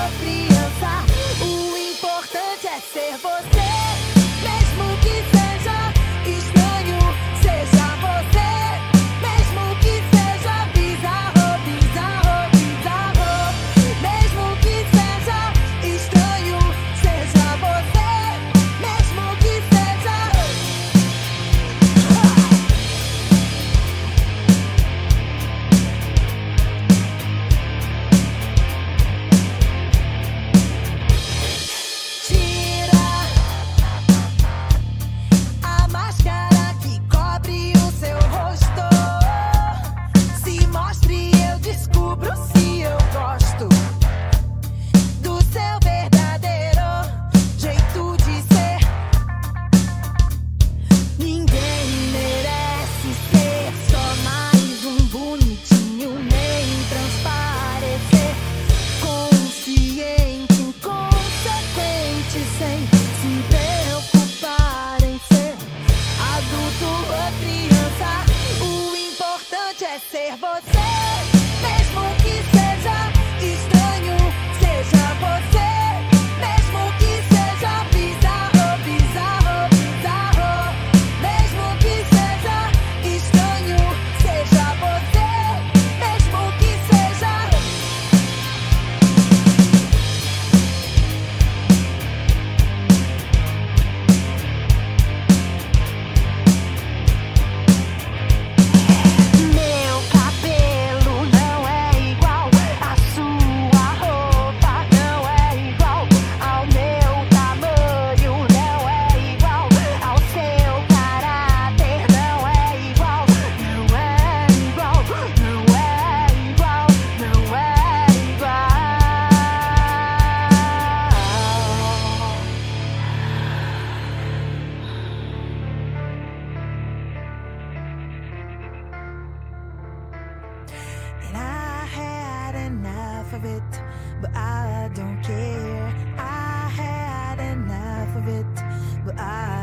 criança. O importante é ser você, mesmo que seja estranho. Seja você, mesmo que seja bizarro, bizarro, bizarro. Mesmo que seja estranho. Seja você, mesmo que seja. Tira a máscara que cobre o seu rosto. Se mostre, eu descubro se eu gosto do seu verdadeiro jeito de ser. Ninguém merece ser só mais um bonitinho, nem transparecer consciente, inconsequente, sem se preocupar em ser adulto ou criança. O importante é ser você, mesmo que seja estranho. Seja você, mesmo que seja bizarro, bizarro, bizarro. Mesmo que seja estranho. Seja você, mesmo que seja. Meu cabelo não é igual, a sua roupa não é igual, ao meu tamanho não é igual, ao seu caráter não é igual, não é igual, não é igual, não é igual. And I had enough of it, but I don't care. I had enough of it, but I